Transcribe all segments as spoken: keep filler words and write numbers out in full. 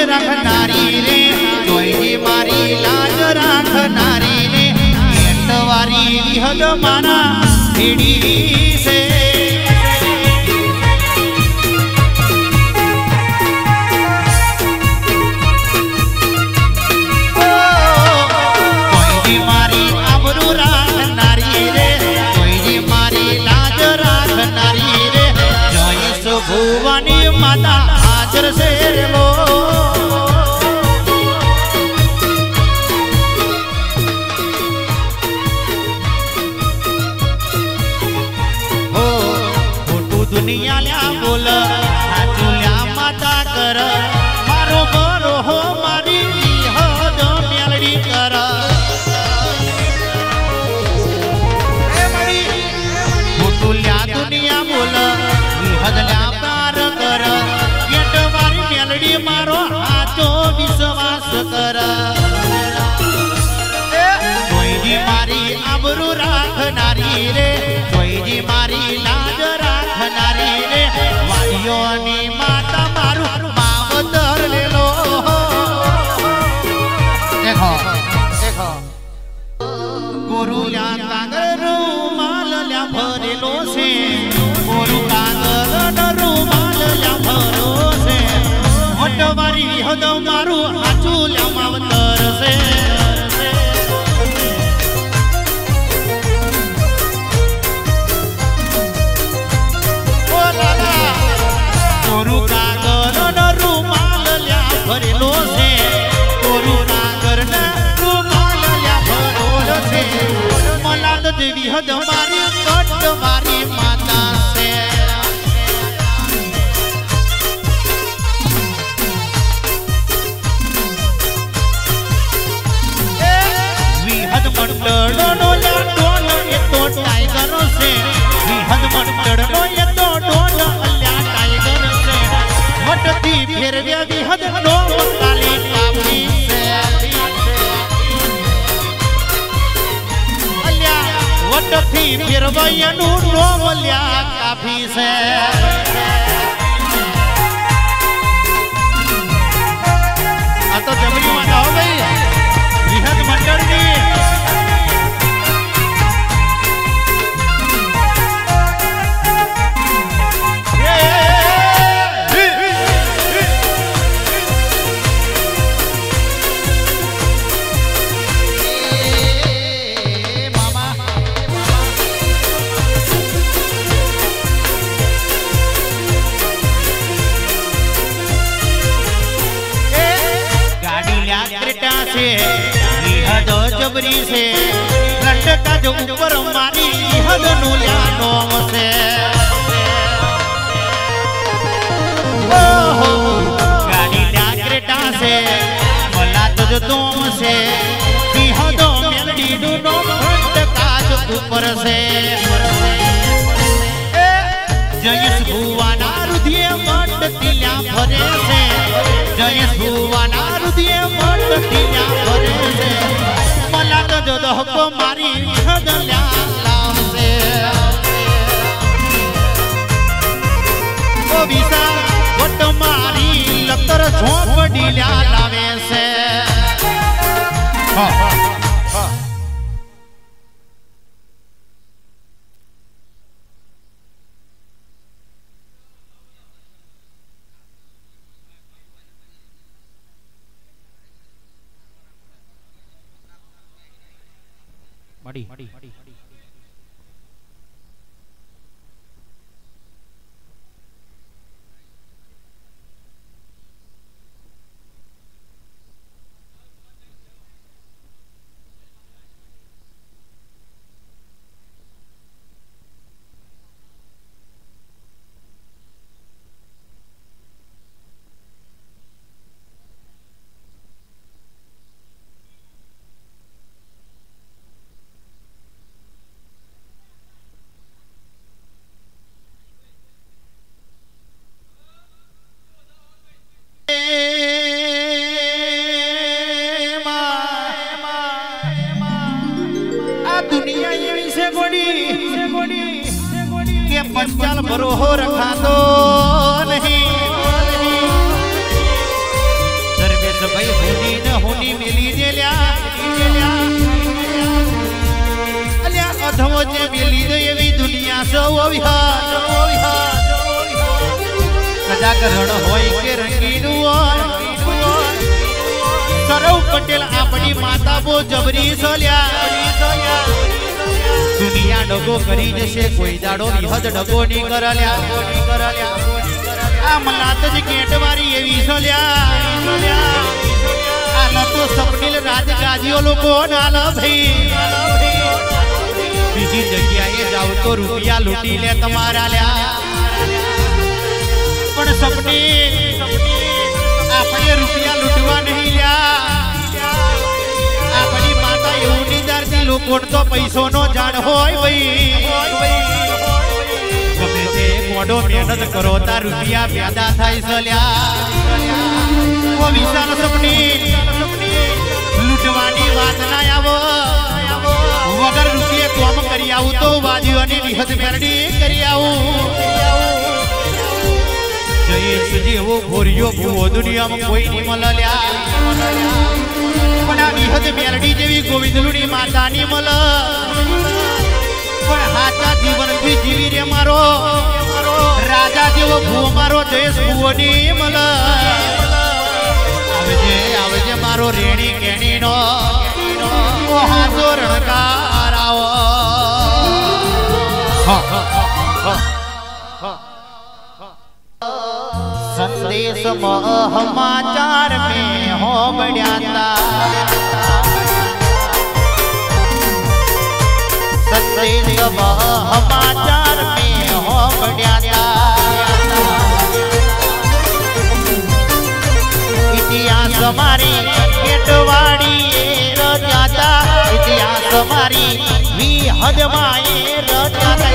રાખનારી રે જોઈ મારી લાજ રાખનારી રે એટવારી વિહદ મારા ભેડી છે જોઈ મારી આબરૂ રાખનારી રે જોઈ મારી લાજ રાખનારી રે જોઈ ભુવાની માતા હાજર છે લો हो फोटू दुनिया ल्या बोल हाजुल्या माता कर मारो बरो हो मारी हद मेलडी कर फोटू ल्या दुनिया बोल हदल्या पार कर एटवारी मेलडी मारो हाचो विश्वास कर जोईजी मारी आबरू राखनारी रे जोईजी मारी लाज राखनारी रे वाडियोनी माता मारू मावतर लेलो देखो देखो गोरुल्या कागर रुमाल ल्या भरेलो छे गोरु कागर रुमाल ल्या भरो छे मोटवारी विहद मारू हाचू ल्या मावतर छे गोरु कागर रुमाल ल्या भरेलो छे गोरु कागर रुमाल ल्या भरो छे मलाद विहद मारी कट मारी माता छे विहद मंडळ नो डोल ए तो टाइगर से विहद मंडळ नो ए तो डोल अल्या टाइगर से वटती फेरव्या विहद नो काली कापी से अल्या वटती फेरवया नो नोवल्या काफी से आ तो जबरी माता हो गई विहद मंडळ की विहद जबरी से लटका जो ऊपर मारी विहद नुल्या नोम से ओहो गाड़ी ल्या क्रेटा से मला तुझ दोम से विहद मेलडी नु नोम लटका जो ऊपर से जयस भुवाना रुधिये मट तिल्या भरे से जयस भुवाना रुधिये मट तिल्या भरे से मला तो जो दहको मारी हदल्या लाव से ओ विसा वट मारी लतर झोपडील्या लावे से हा हा मड़ी पंचाल बरोहो रखा तो नहीं धमो जे मेली दे एवी दुनिया सो विहार ओ विहार कदा करण होय के रंगीन होय सरव पटेल अपनी माता बो जबरी सोल्या दुनिया डगो करी जसे कोई दाडो विहद डगो नी करल्या आ मलात जी गेटवारी एवी सोल्या आला तो सपनील राजगाजीओ लोको नाला भाई बीजी जग्याए जाओ तो रुपया लूटी ले तमारा ल्या पण सपनी अपने रुपया लूटवा नहीं लिया अपनी माता एवनी दारती लोकोन तो पैसो नो जाण होय भाई गमे ते मोडो मेहनत करो ता रुपया पैदा थाय सल्या वो विशाल सपनी लूटवानी वात ना आवो वगर रुपये काम करी आऊ तो वादीओनी निहत मेरडी करी आऊ जयेश जेवो घोरियो भूवो दुनिया में कोई नहीं मलल्या पण आ निहत मेरडी जेवी गोविंदलुनी माता नी मल पण हाचा जीवन भी जीवी रे मारो राजा जेवो भूव मारो जयेश भूवोनी मल आवजे आवजे मारो रेणी केणी नो ओ हाजो रणकार आओ हा हा हा संदेश समाचार में हो बढ़ियाता संदेश समाचार में हो बढ़ियाता इतिहास हमारी केटवाड़ी रजाता इतिहास हमारी भी हजमाए रजाता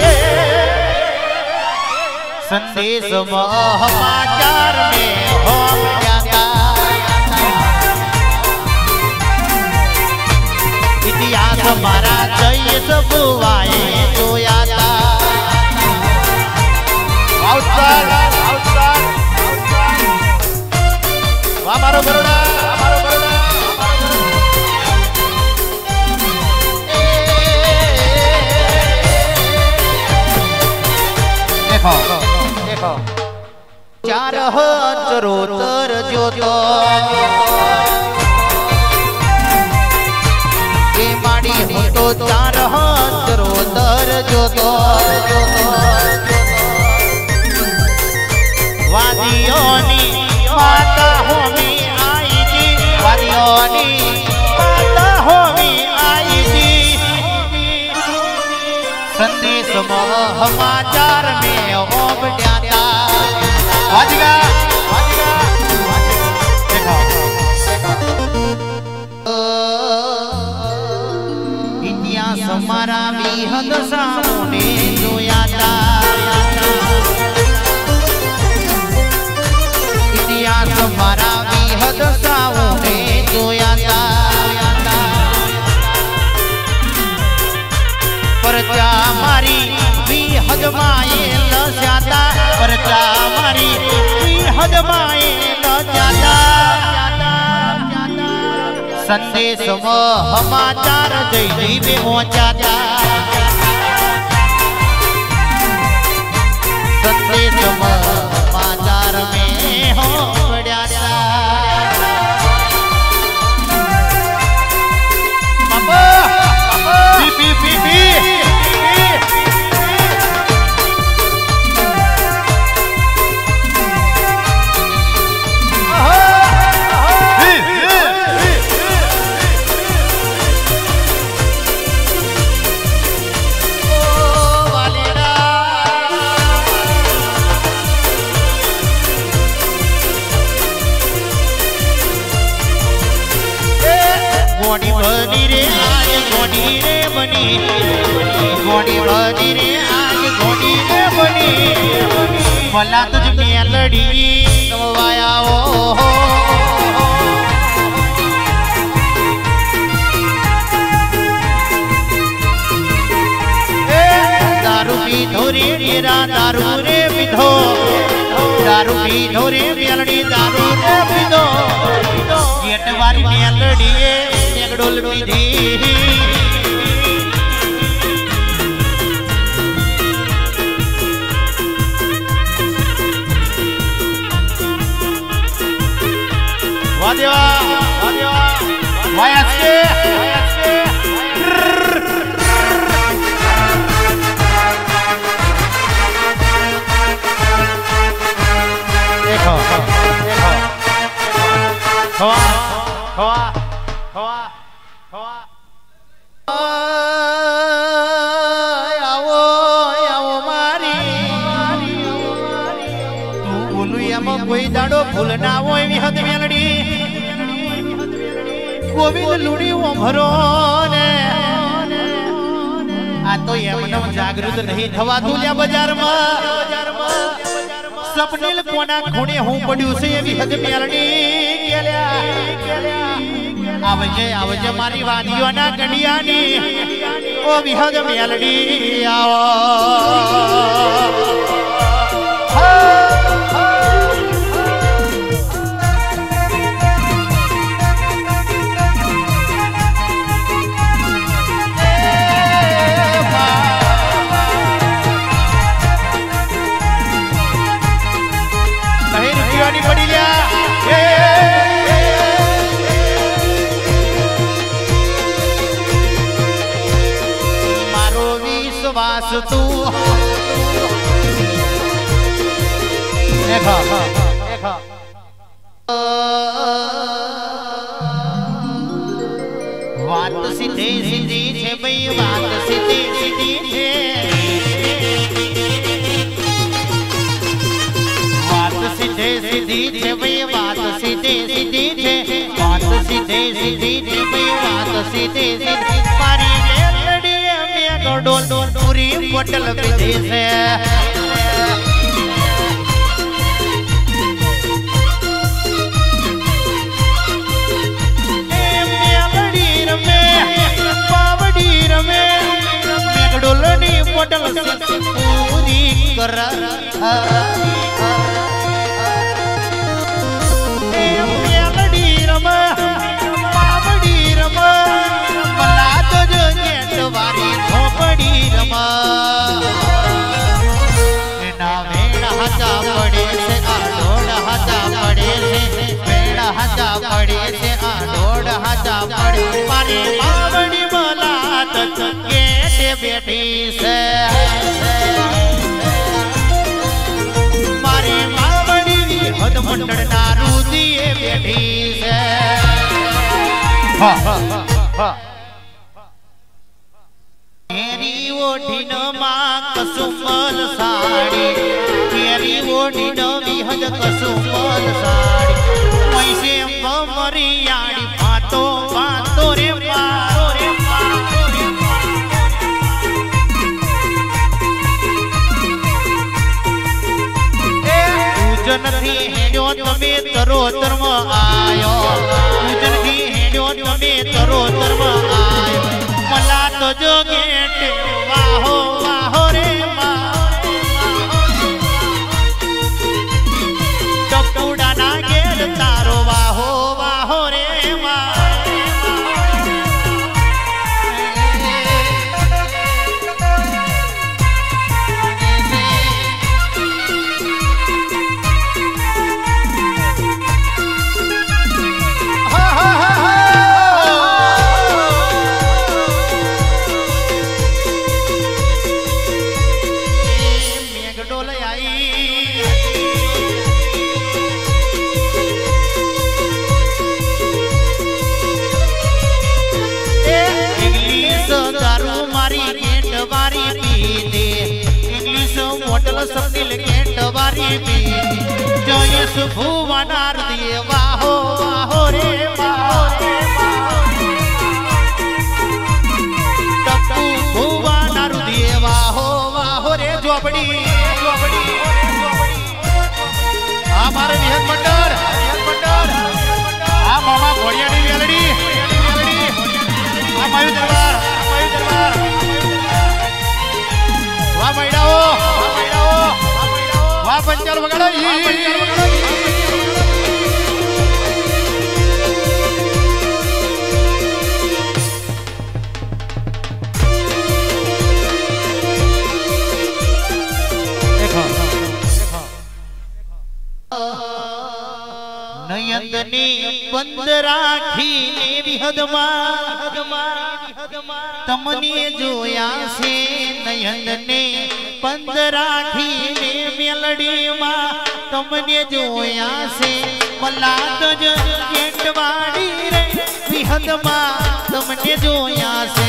संदेश समाचार में हो जाता इतिहास हमारा चाहिए सब आए तो आता आउटसाइड आउटसाइड हमारो बरोड़ा हमारो बरोड़ा देखो चार चरोतर जोतो ये माड़ी हो तो चार चरोतर जोतो वादियोनी माता होमी आई जी वादियोनी माता होमी आई जी संदेश समाचार में ओम ड्याता वाजिगा वाजिगा देखो इतिहास हमारा बेहद सामने जोयाता इतिहास हमारा बेहद सामने जोयाता परचा मारी बेहद माए लस्याता परचा मारी बेहद माए लस्याता संदेश समाचार जय जय में पहुंचाता संदेश समाचार में हो बढ़ाता पापा पी पी पी पी गोड़ी बनी रे आज गोड़ी रे बनी गोड़ी बनी रे आज गोड़ी रे बनी भला तुझ मेलड़ी नवाया ओ दारू पीधो रे डेरा दारू रे पीधो दारू पीधो रे मेलड़ी दारू रे पीधो गेटवारी मेलड़ी डोल पीधी कोई दाड़ो भूल ना हो विहद मेलडी गोविंद लुड़ी ओभरो ने आ तो एमनम जागृत नहीं थवा तुल्या बाजार में सपनेल कोना खूणे हूं पड्યું છે એવી હદ મેલડી કેલ્યા આવજે આવજે મારી વાદીઓના ગડિયાની ઓ વિહદ મેલડી આવો तू देखा देखा बात सीधी सीधी छे भाई बात सीधी सीधी छे बात सीधे सीधी छे भाई बात सीधी सीधी छे बात सीधे सीधी छे भाई बात सीधी सीधी मारी डोल डोल पूरी बोतल पीधी से मेलडी रमे पावडी रमे मेघडोलनी बोतल से पूरी कर मेलडी रमे पावडी रमे मला तो जो गेटवारी पड़ी रमा ना वेड़ा हजा पड़े से आडोड़ हजा पड़े से वेड़ा हजा पड़े से आडोड़ हजा पड़े मारी मावड़ी बोला तो गेटे बेटी से मारी मावड़ी हद मंडल नारू दिए बेटी से हाँ हाँ हाँ ओढ़ी न माँ कसुमल साड़ी तेरी ओढ़ी न विहद कसुमल साड़ी वैसे मरियाड़ी बातो बातो रे बातो रे पूजन थी हेड्यो तमे तरो धर्म आयो पूजन थी हेड्यो तमे तरो धर्म आयो मला तो जो गेट वाहो वाहो रे टपुड़ा ना गेट तारो वाहो वाहो रे सपनिल गेट वारी पी जयस भुवनार दिए वाहो वाहो रे वाहो रे टप्पू भुवनार दिए वाहो वाहो रे जोबड़ी जोबड़ी आ मारे विहद मंडर विहद मंडर आ मामा घोड़ियाड़ी वेलड़ी वेलड़ी आ मायू दरबार मायू दरबार वाह मैडाओ वाह पंचल वगड़ा नयंदनी बंद राखी ने विहदमा तमने जोया से नयंदने बंद राखी ने मेलडी मा तमने जोया से मला तो जो गेटवाड़ी रे विहदमा तमने जोया से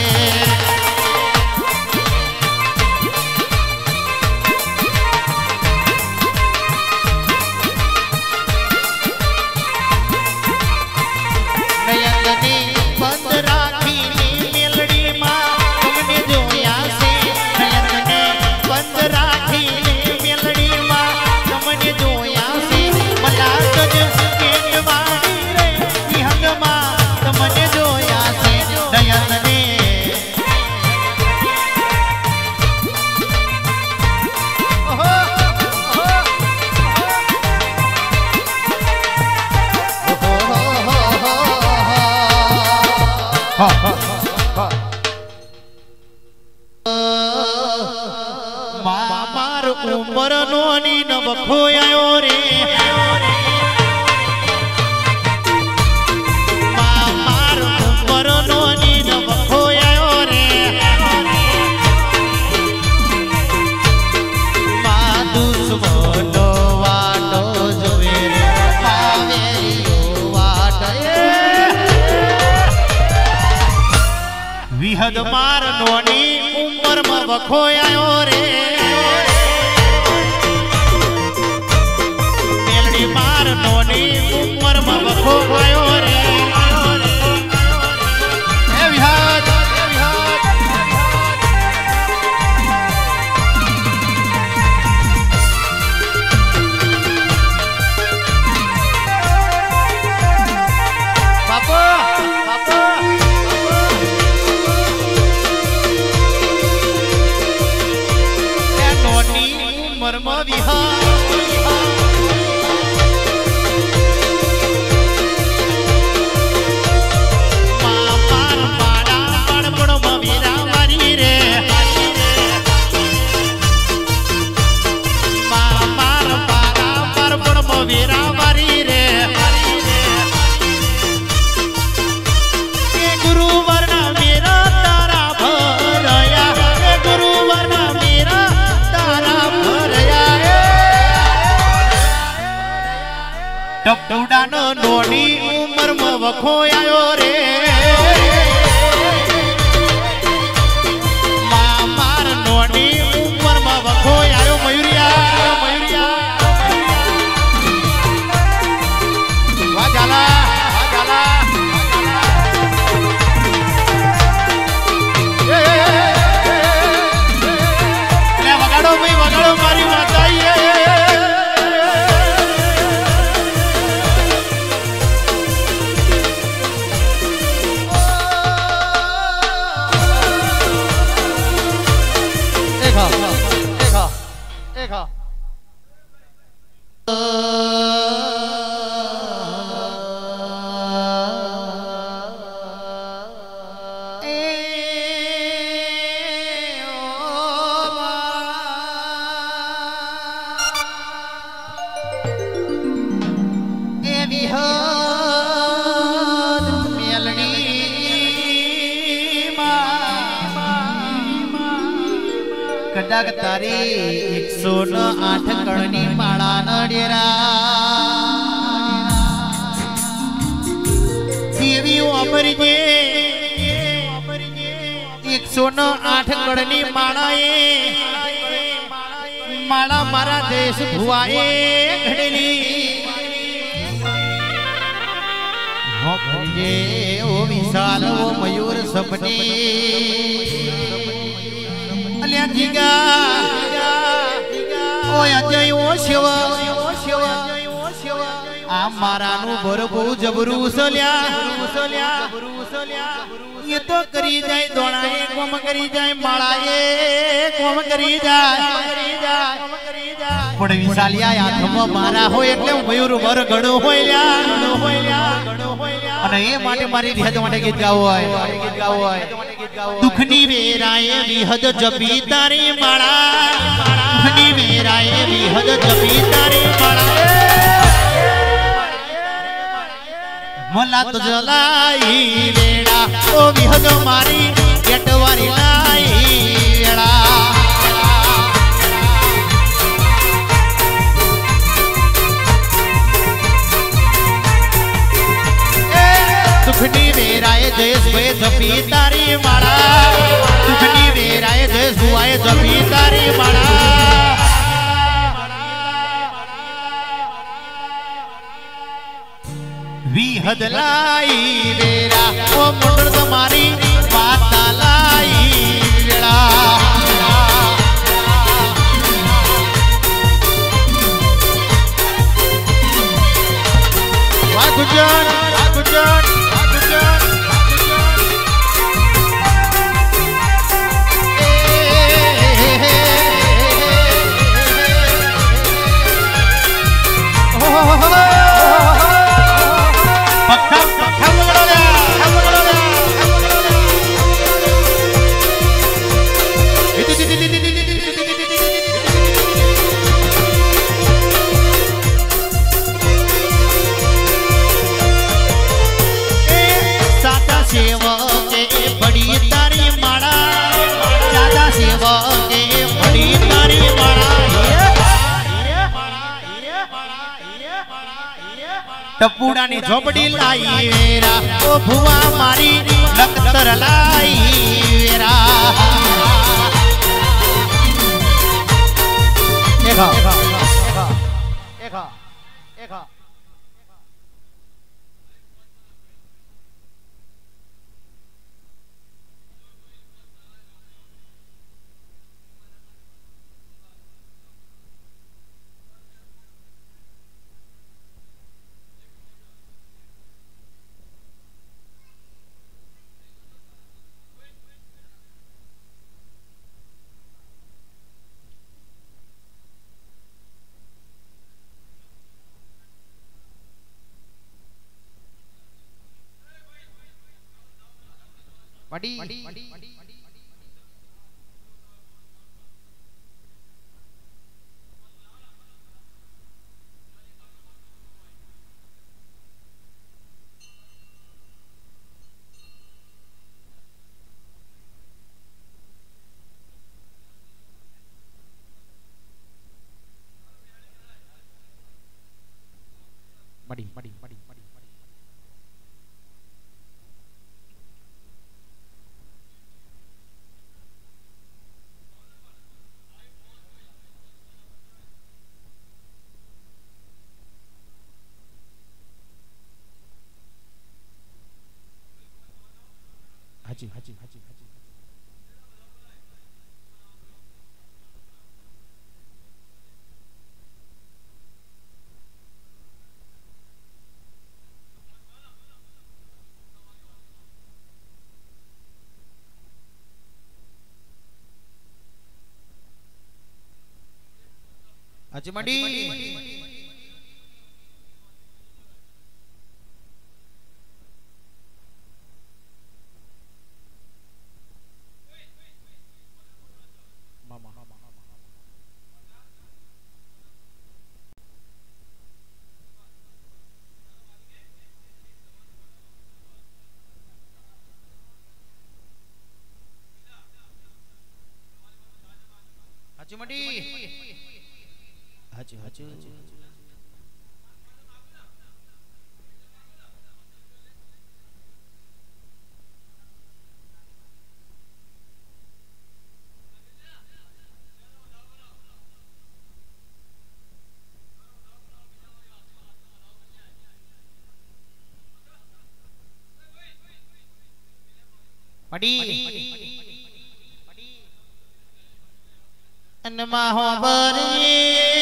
मार उमर नोनी नवखो आयो रे मार उमर नोनी नवखो आयो रे मा दुश्मनो वाटो जोवे रे आवेलियो वाटे विहद मार नोनी उमर में वखो आयो रे मार नोनी उमर में वखो आयो रे ए विहाद ए विहाद बापू बापू ए नोनी उमर में विहाद टपटुडानो नोनी उमर में वखो आयो रे मार नोनी उमर में वखो आयो मयूरिया मयूरिया वाह जाला वाह जाला ले वगाड़ो भाई वगाड़ो मारी माता ये कदाक तारी एक सौ आठ कड़नी माला न डेरा देवी अमरी जे एक सौ आठ कड़नी माला माला मारा देश भुआए घड़ेली ओ विशाल वो मयूर सपने जिगा ओ अजय ओ शिव आ मारानु बरबो जबरू सल्या ये तो करी जाए दोणाए कोम करी जाए माळाए कोम करी जाए पण विशालिया हाथमा मारा हो એટલે મયુર વર ગણો હોયલા ગણો હોયલા ગણો હોયલા અને એ માટે મારી વિહદ માટે ગીત ગાવો હોય ગીત ગાવો હોય दुखनी वेराए विहद जपी तारी माला दुखनी वेराए विहद जपी तारी माला मला तो जलाई वेड़ा ओ विहद मारी गेटवारी लाई वेड़ा दुखनी वेराए देश वे जपी तारी माला दुखनी वेराए देश हुआए जपी तारी माला विहद लाई वेरा ओ मुंडर तुम्हारी माता लाई वेड़ा वाह गुजर वाह गुजर पक्का पक्का टपूड़ा नी झोपड़ी लाई वेरा ओ भुआ मारी लखतर लाई वेरा देखा देखा देखा देखा बड़ी बड़ी बड़ी बड़ी हाजी हाजी हाजी हाजी हाजी मंडी हाजी मंडी हाजी हाजी मंडी अनमा हो बरी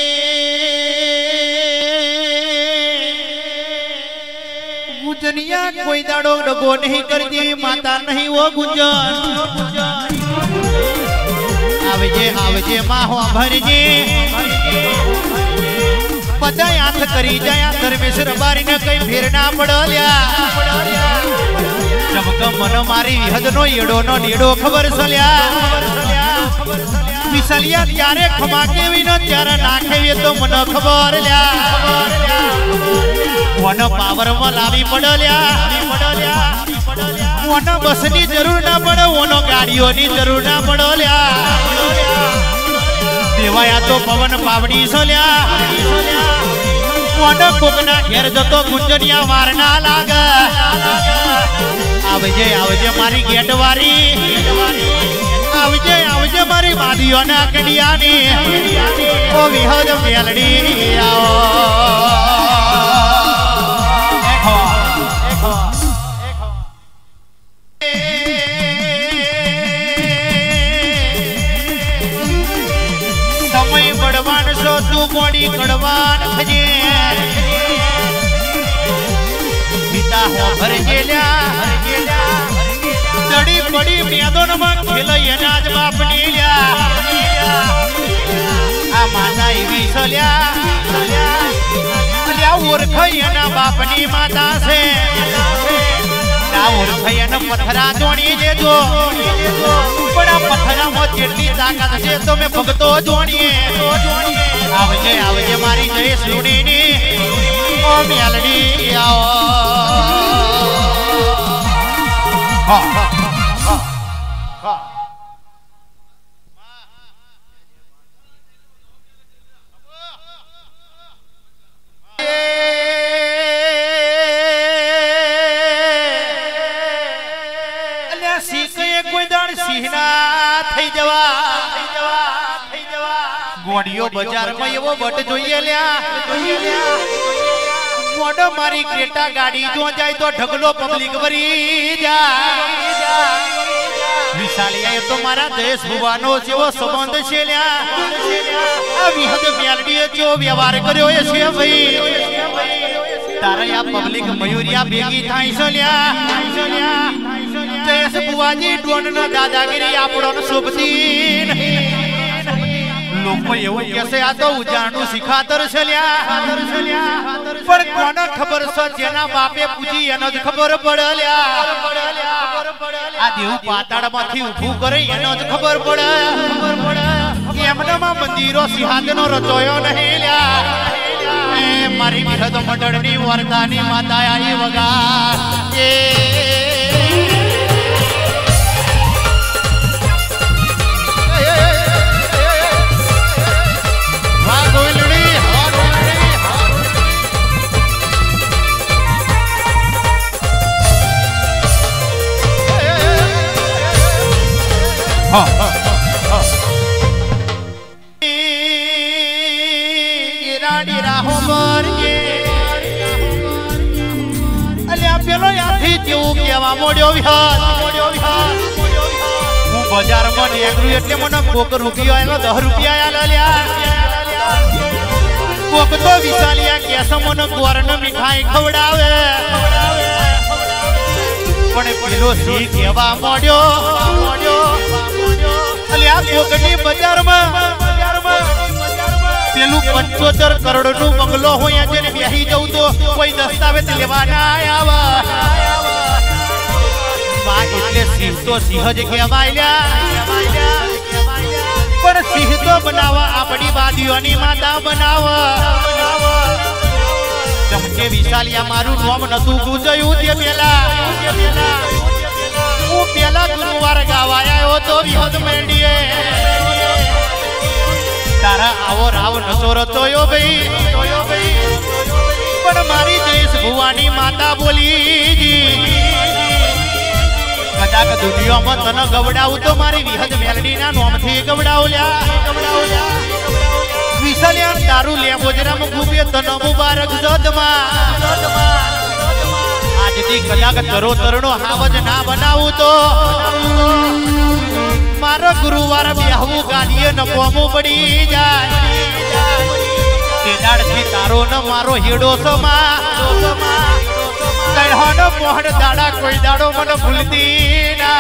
गुजनिया कोई दाड़ो डगो नहीं कर दी माता नहीं वो गुजन आवजे आवजे माहो भरजे पता याद करी जाया धर्मेश्वर बारी ने कई फेर ना पड़ल्या चमक मन मारी हद नो येडो नो नीडो खबर सल्या मिसलिया त्यारे खमाके विनो त्यारे नाखे वे तो मन खबर ल्या वन पावर में लावी पड़ल्या वन बस नी जरूर ना पड़े वन गाड़ियों नी जरूर ना पड़ल्या देवाया तो पवन पावड़ी सोल्या वन कोकना घेर जतो गुंजनिया मारना लाग आवजे आवजे मारी गेटवारी आवजे आवजे मारी मादियो ना कडियानी ओ विहद मेलडी आओ देखो देखो समय बड़वान सो तू बड़ी कड़वान खजे पिता हो भर गेल्या चढ़ी पड़ी म्यादोन में खेलय अनाज बापनी ल्या आ माता एवी सोल्या सोल्या ओरखय ना बापनी माता से ना ओरखय ना पथरा जोड़ी जे जो बड़ा पथरा में जेटली ताकत छे तो मैं भगतो जोड़ीए आवजे आवजे मारी जय सुनीनी ओ म्यालडी आओ हाँ हाँ हाँ हाँ જવા ગોડિયો બજારમાં એવો બટ જોઈએ લ્યા મોડો મારી ક્રેટા ગાડી જો જાય તો ઢગલો પબ્લિક વરી જાય વિશાલિયા એ તો મારા દેશ ભુવાનો જેવો સંબંધ છે લ્યા આ વિહદ મેલડીએ જો વ્યવહાર કર્યો એ છે ભાઈ તારે આ પબ્લિક મયુરિયા ભેગી થાય છે લ્યા દેશ ભુવાજી ડોન ના દાદાગીરી આપણો શોભતી નહીં લોકો એવું કહેશે આ તો ઉજાણનું શિખાતર છે લ્યા પણ કોને ખબર છે જેના બાપે પૂજી એને જ ખબર પડે લ્યા આ દેવ પાતાળમાંથી ઊભું કરે એને જ ખબર પડે એમનામાં મંદિરો સિંહાસનો રચોયો નહીં લ્યા એ મારી વિહદ મંડળની વરદાની માતા આઈ વગાર એ हाँ रानी राहो मर के अल्या पेलो याथी जेवू केवा मोड्यो विहार मोड्यो विहार હું બજારમાં નીકળ્યું એટલે મને કોક રૂપિયો આલો દસ રૂપિયા આલો લ્યા કોક તો વિશાલિયા કેસ મને ગોરન મીઠાઈ ખવડાવે પણ પેલો સી કેવા મોડ્યો મોડ્યો અલ્યા કોકની બજારમાં પેલું પંચોતેર કરોડ નું બંગલો હોય જેને બેહી જવું તો કોઈ દસ્તાવેજ લેવા ના આવા માં એટલે સિંહ તો સિંહ જ કહેવાય પણ સિંહ તો બનાવવા આપણી વાદીઓની માતા બનાવવા ચમકે વિશાલિયા મારું નામ નતું ગુજયું તે પેલા હું પેલા ગુરુવાર ગાવા આવ્યો તો વિહદ મેંડીએ તારા આવો રાવ નતો રચોયો ભાઈ પણ મારી દેશ ભુવાની માતા બોલી કદાચ દુનિયામાં તને ગવડાવું તો મારી વિહદ મેલડીના નામથી ગવડાવ લ્યા વિશાલિયા તારું લેબોજરામાં ગુબે તને મુબારક જદમાં આજથી કદાચ તરોતરનો હાવજ ના બનાવું તો મારો ગુરુવાર બેહવું ગાડીએ ન કોમું પડી જાય તે દાડથી તારો ન મારો હેડો સમા કહેવાનો મોહન દાડા કોઈ દાડો મને ભૂલતી ના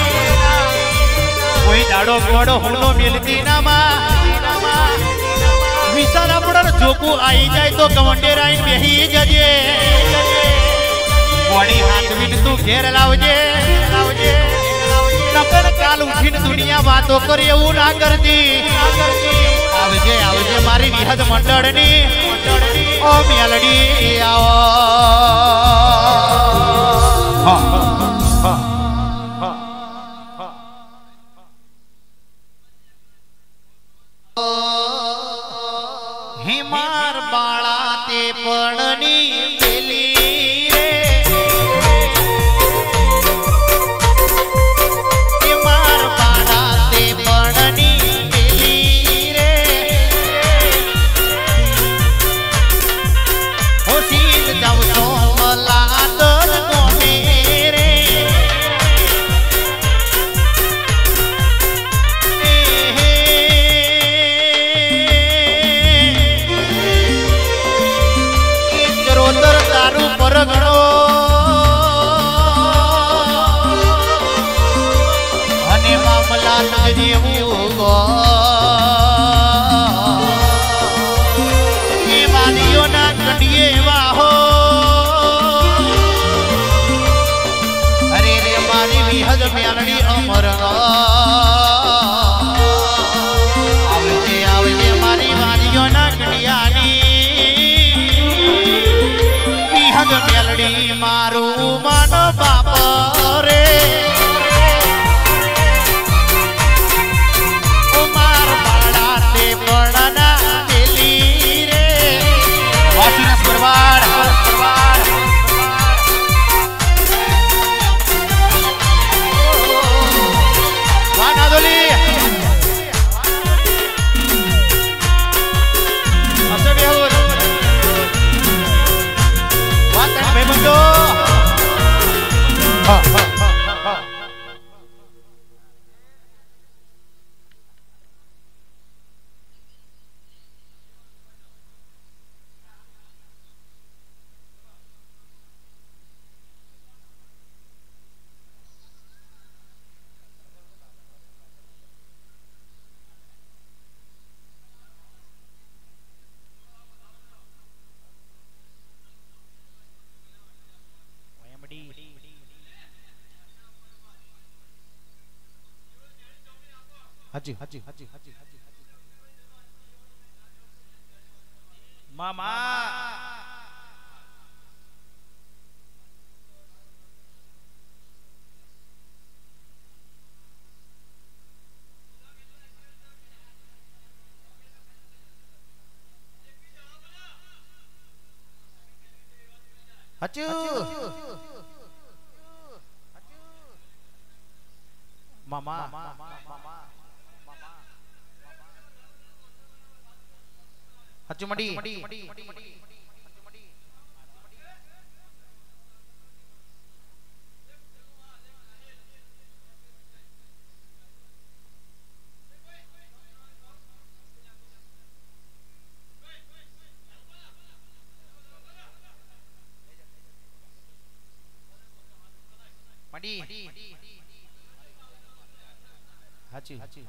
કોઈ દાડો ગોડો હુનો મિલતી ના માં વિશાલ આપણા જોકું આવી જાય તો કવંડેરાઈ બેહી જજે વળી હાથ વિન તું ઘેર લાવજે લાવજે નકર કાલ ઉઠીને દુનિયા વાતો કરે એવું ના કરતી આવજે આવજે મારી વિહદ મંડળની ઓ મેલડી આવો હા હા हिमार बाळा ते पणनी पेली रे हिमार बाळा ते पणनी पेली रे हो सीत जाऊ तो मला तर कोणे रे रोतर दारू परगणो અને મામલા જેવું ગો એ વાદીઓના કંડીએ વાહો અરે રે મારી વિહદ મેલડી અમર આવજે આવજે મારી વાદીઓના કંડિયાની મેલડી મારું મન બાપ રે માર બાળા તે પડના પેલી રે વાસીના પરવાડ પરવાડ વાના દોલી હાજી હાજી હાજી હાજી મામા હાચુ મામા હાચુ મડી મડી હાચી હાચી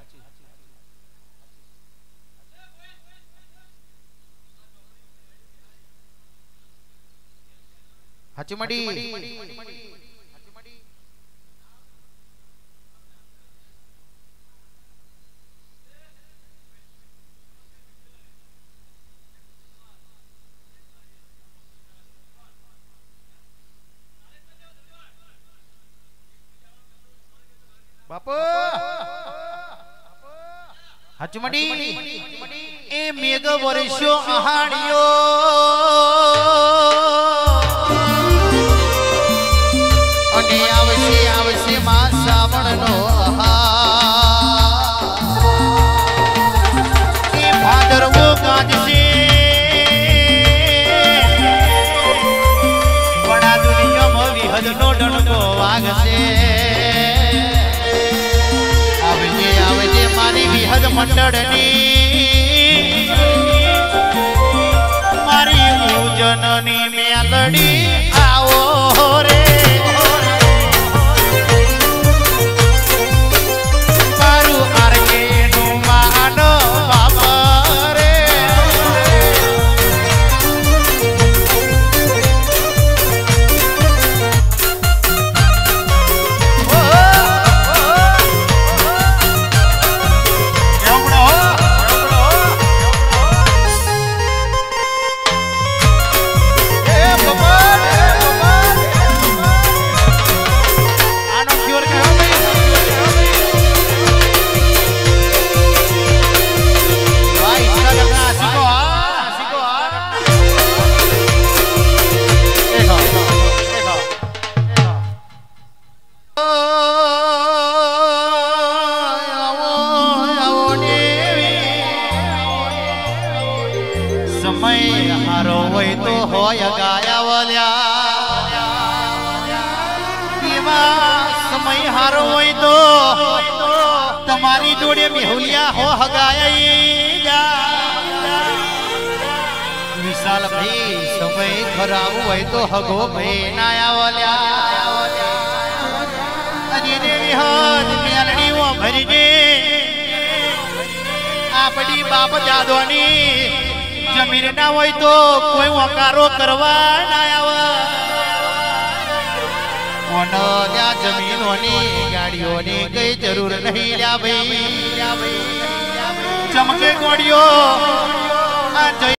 હાચી મડી બાપુ હાચી મડી એ મેઘ વર્ષો આહાડિયો અને આવશે આવશે માં શ્રાવણનો એ ભાદરવો ગાજશે વડા દુનિયામાં વિહદનો ડણકો વાગશે આવજે આવજે મારી વિહદ મંડળની મારી પૂજનની મેલડી આવો રે મારું આરકે નું માનો બાપા રે સમય હારો હોય તો હોય ગાયા વલ્યા એવા સમય હારો હોય તો તમારી જોડે મેહુલિયા હો હગાયા વિશાલ ભાઈ સમય ખરાબ હોય તો હગો ભાઈ નાયા વલ્યા અજે દેવી હદ મેલડી ઓ ભરીને આપડી બાપ જાદવાની જમીન ના હોય તો કોઈ વકારો કરવા ના આવે જમીનોની ગાડીઓની કઈ જરૂર નહીં લ્યા ભાઈ ચમકે ગોળીઓ